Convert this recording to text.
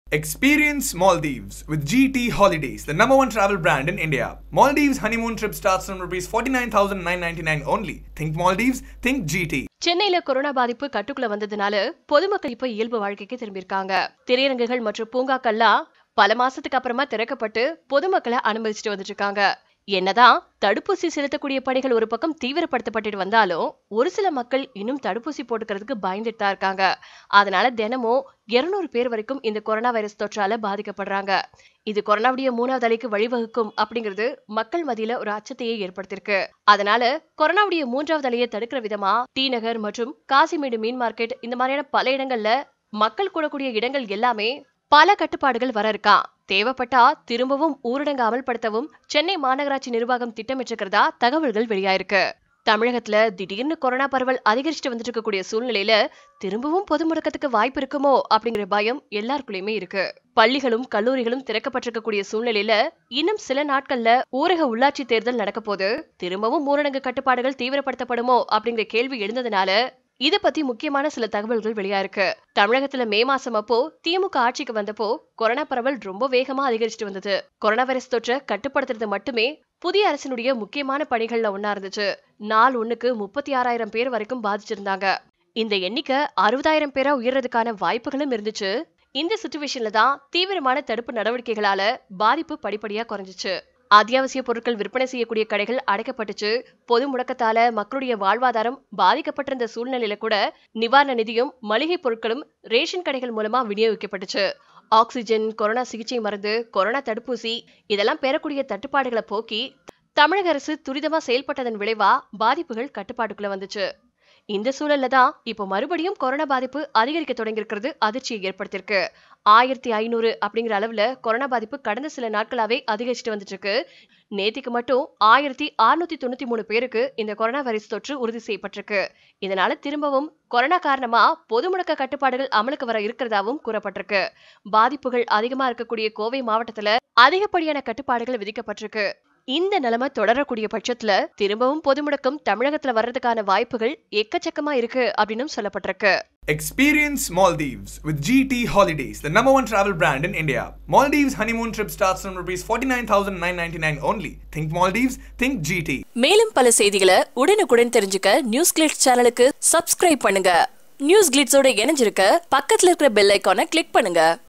Experience Maldives with GT Holidays, the #1 travel brand in India. Maldives honeymoon trip starts from ₹49,999 only. Think Maldives, think GT. சென்னையில corona பாதிப்பு கட்டுக்குள்ள வந்ததுனால பொதுமக்கள் இப்ப இயல்பு வாழ்க்கைக்கு திரும்பியிருக்காங்க. திரையரங்குகள் மற்றும் பூங்காக்கள்லாம் பல மாசத்துக்கு அப்புறமா திறக்கப்பட்டு பொதுமக்களை அனுமதிச்சுட்டு வந்துட்டு இருக்காங்க. என்னதான் தடுப்பூசி செலுத்தக்கூடிய பணிகள் ஒரு பக்கம் தீவிரப்படுத்தப்பட்டு வந்தாலும் ஒரு சில மக்கள் இன்னும் தடுப்பூசி போட்டுக்கிறதுக்கு பயந்துட்டு தான் இருக்காங்க. அதனால தினமும் 200 பேர் வரைக்கும் இந்த கொரோனா வைரஸ் தொற்றால பாதிக்கப்படுறாங்க. இது கொரோனாவுடைய 3வது அலைக்கு வழிவகுக்கும் அப்படிங்கிறது மக்கள் மத்தியில ஒரு அச்சத்தையே ஏற்படுத்திருக்கு. அதனால கொரோனாவுடைய 3வது அலையை தடுக்கிற விதமா டி நகர் மற்றும் காசிமேடு மீன் மார்க்கெட் இந்த மாதிரியான பல இடங்கள்ல மக்கள் கூடக்கூடிய இடங்கள் எல்லாமே பல கட்டுப்பாடுகள் வர இருக்கா. தேவைப்பட்டா திரும்பவும் ஊரடங்கு அமல்படுத்தவும் சென்னை மாநகராட்சி நிர்வாகம் திட்டமிட்டிருக்கிறதா தகவல்கள் வெளியாயிருக்கு. தமிழகத்துல திடீர்னு கொரோனா பரவல் அதிகரிச்சுட்டு வந்துட்டு இருக்கக்கூடிய சூழ்நிலையில திரும்பவும் பொது முடக்கத்துக்கு வாய்ப்பு இருக்குமோ அப்படிங்கிற பயம் எல்லாருக்குள்ளயுமே இருக்கு. பள்ளிகளும் கல்லூரிகளும் திறக்கப்பட்டிருக்கக்கூடிய சூழ்நிலையில இன்னும் சில நாட்கள்ல ஊரக உள்ளாட்சி தேர்தல் நடக்க போது திரும்பவும் ஊரடங்கு கட்டுப்பாடுகள் தீவிரப்படுத்தப்படுமோ அப்படிங்கிற கேள்வி எழுந்ததுனால இத பத்தி முக்கியமான சில தகவல்கள் வெளியாயிருக்கு. தமிழகத்துல மே மாசம் அப்போ திமுக ஆட்சிக்கு வந்தப்போ கொரோனா பரவல் ரொம்ப வேகமா அதிகரிச்சுட்டு வந்தது. கொரோனா வைரஸ் தொற்றை கட்டுப்படுத்துறது மட்டுமே புதிய அரசினுடைய முக்கியமான பணிகள்ல ஒன்னா இருந்துச்சு. நாள் ஒண்ணுக்கு 36,000 பேர் வரைக்கும் பாதிச்சிருந்தாங்க. இந்த எண்ணிக்கை 60,000 பேரா உயர்றதுக்கான வாய்ப்புகளும் இருந்துச்சு. இந்த சிச்சுவேஷன்ல தான் தீவிரமான தடுப்பு நடவடிக்கைகளால பாதிப்பு படிப்படியா குறைஞ்சிச்சு. அத்தியாவசிய பொருட்கள் விற்பனை செய்யக்கூடிய கடைகள் அடைக்கப்பட்டுச்சு. பொது முடக்கத்தால மக்களுடைய வாழ்வாதாரம் பாதிக்கப்பட்டிருந்த சூழ்நிலையில கூட நிவாரண நிதியும் மளிகை பொருட்களும் ரேஷன் கடைகள் மூலமா விநியோகிக்கப்பட்டுச்சு. ஆக்சிஜன், கொரோனா சிகிச்சை மருந்து, கொரோனா தடுப்பூசி இதெல்லாம் பெறக்கூடிய தட்டுப்பாடுகளை போக்கி தமிழக அரசு துரிதமா செயல்பட்டதன் விளைவா பாதிப்புகள் கட்டுப்பாட்டுக்குள்ள வந்துச்சு. இந்த சூழல்ல தான் இப்போ மறுபடியும் கொரோனா பாதிப்பு அதிகரிக்க தொடங்கியிருக்கிறது அதிர்ச்சியை ஏற்படுத்தியிருக்கு. 1500 அப்படிங்கிற அளவுல கொரோனா பாதிப்பு கடந்த சில நாட்களாவே அதிகரிச்சுட்டு வந்துட்டு இருக்கு. நேத்திக்கு மட்டும் 1693 பேருக்கு இந்த கொரோனா வைரஸ் தொற்று உறுதி செய்யப்பட்டிருக்கு. இதனால திரும்பவும் கொரோனா காரணமா பொது முடக்க கட்டுப்பாடுகள் அமலுக்கு வர இருக்கிறதாவும் கூறப்பட்டிருக்கு. பாதிப்புகள் அதிகமா இருக்கக்கூடிய கோவை மாவட்டத்துல அதிகப்படியான கட்டுப்பாடுகள் விதிக்கப்பட்டிருக்கு. இந்த நிலைமை தொடரக்கூடிய பட்சத்துல திரும்பவும் பொது முடக்கம் தமிழகத்துல வர்றதுக்கான வாய்ப்புகள் எக்கச்சக்கமா இருக்கு அப்படின்னு சொல்லப்பட்டிருக்கு. Experience Maldives with GT Holidays, the #1 travel brand in India. Maldives honeymoon trip starts from ₹49,999 only. Think Maldives, think GT. மேலும் பல செய்திகளை உடனுக்குடன் தெரிஞ்சுக்க NewsGlitz சேனலுக்கு சப்ஸ்கிரைப் பண்ணுங்க. NewsGlitzோட இணைஞ்சிருக்க பக்கத்துல இருக்கிற பெல் ஐகானை கிளிக் பண்ணுங்க.